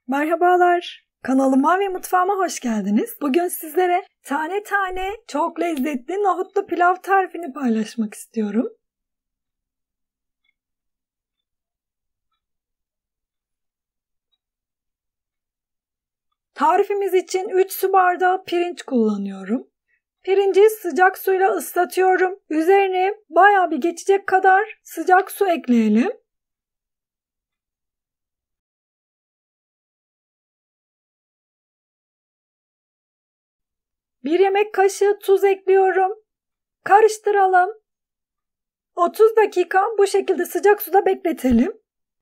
Merhabalar, kanalıma ve mutfağıma hoş geldiniz. Bugün sizlere tane tane çok lezzetli nohutlu pilav tarifini paylaşmak istiyorum. Tarifimiz için 3 su bardağı pirinç kullanıyorum. Pirinci sıcak suyla ıslatıyorum. Üzerine bayağı bir geçecek kadar sıcak su ekleyelim. Bir yemek kaşığı tuz ekliyorum. Karıştıralım. 30 dakika bu şekilde sıcak suda bekletelim.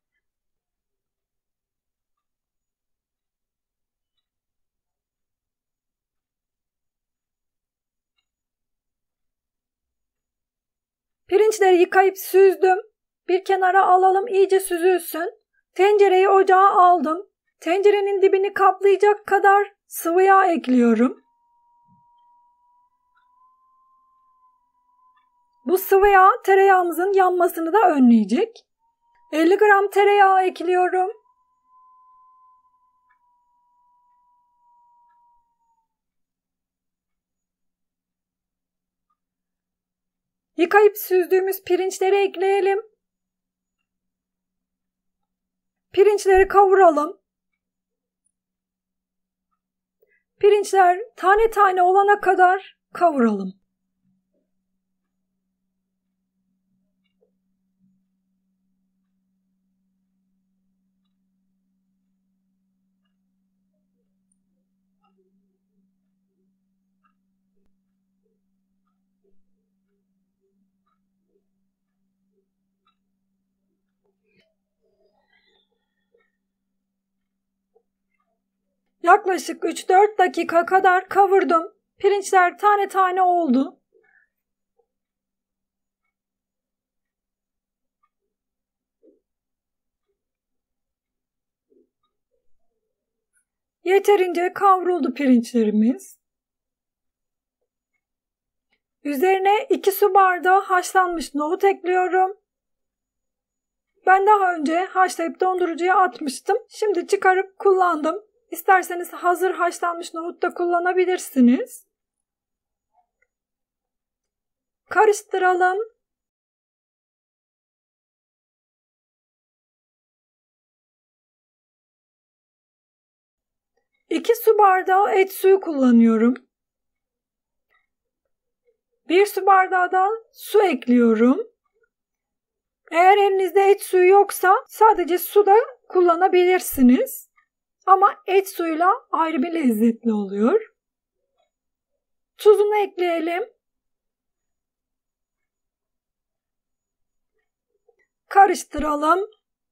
Pirinçleri yıkayıp süzdüm. Bir kenara alalım, iyice süzülsün. Tencereyi ocağa aldım. Tencerenin dibini kaplayacak kadar sıvı yağ ekliyorum. Bu sıvı yağ tereyağımızın yanmasını da önleyecek. 50 gram tereyağı ekliyorum. Yıkayıp süzdüğümüz pirinçleri ekleyelim. Pirinçleri kavuralım. Pirinçler tane tane olana kadar kavuralım. Yaklaşık 3-4 dakika kadar kavurdum. Pirinçler tane tane oldu. Yeterince kavruldu pirinçlerimiz. Üzerine 2 su bardağı haşlanmış nohut ekliyorum. Ben daha önce haşlayıp dondurucuya atmıştım. Şimdi çıkarıp kullandım. İsterseniz hazır haşlanmış nohut da kullanabilirsiniz. Karıştıralım. İki su bardağı et suyu kullanıyorum. 1 su bardağı da su ekliyorum. Eğer elinizde et suyu yoksa sadece su da kullanabilirsiniz. Ama et suyuyla ayrı bir lezzetli oluyor. Tuzunu ekleyelim. Karıştıralım.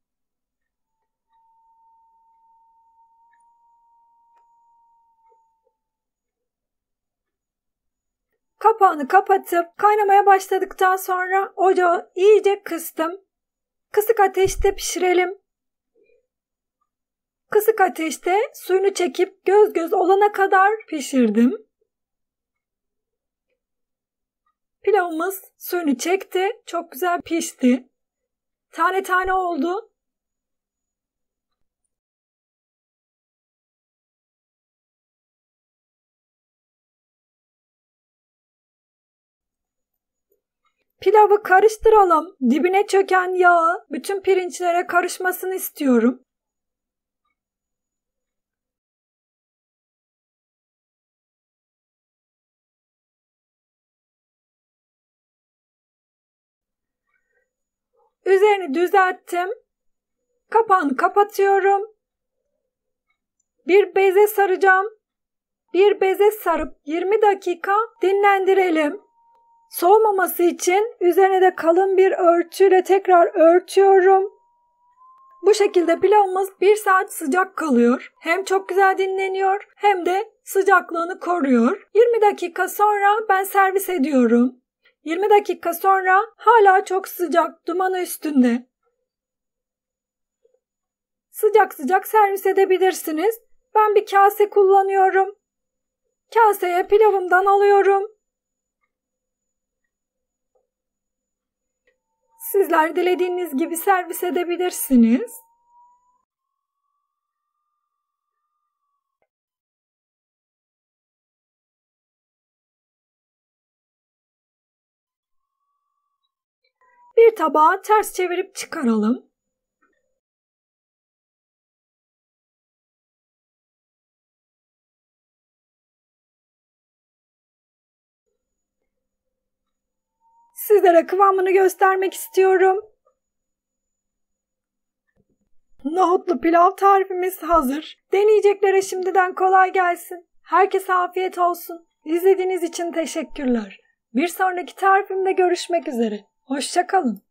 Kapağını kapatıp kaynamaya başladıktan sonra ocağı iyice kıstım. Kısık ateşte pişirelim. Kısık ateşte suyunu çekip göz göz olana kadar pişirdim. Pilavımız suyunu çekti. Çok güzel pişti. Tane tane oldu. Pilavı karıştıralım. Dibine çöken yağı bütün pirinçlere karışmasını istiyorum. Üzerini düzelttim. Kapağını kapatıyorum. Bir beze saracağım. Bir beze sarıp 20 dakika dinlendirelim. Soğumaması için üzerine de kalın bir örtüyle tekrar örtüyorum. Bu şekilde pilavımız 1 saat sıcak kalıyor. Hem çok güzel dinleniyor hem de sıcaklığını koruyor. 20 dakika sonra ben servis ediyorum. 20 dakika sonra hala çok sıcak, dumanı üstünde. Sıcak sıcak servis edebilirsiniz. Ben bir kase kullanıyorum. Kaseye pilavımdan alıyorum. Sizler dilediğiniz gibi servis edebilirsiniz. Bir tabağa ters çevirip çıkaralım. Sizlere kıvamını göstermek istiyorum. Nohutlu pilav tarifimiz hazır. Deneyeceklere şimdiden kolay gelsin. Herkese afiyet olsun. İzlediğiniz için teşekkürler. Bir sonraki tarifimde görüşmek üzere. Hoşça kalın.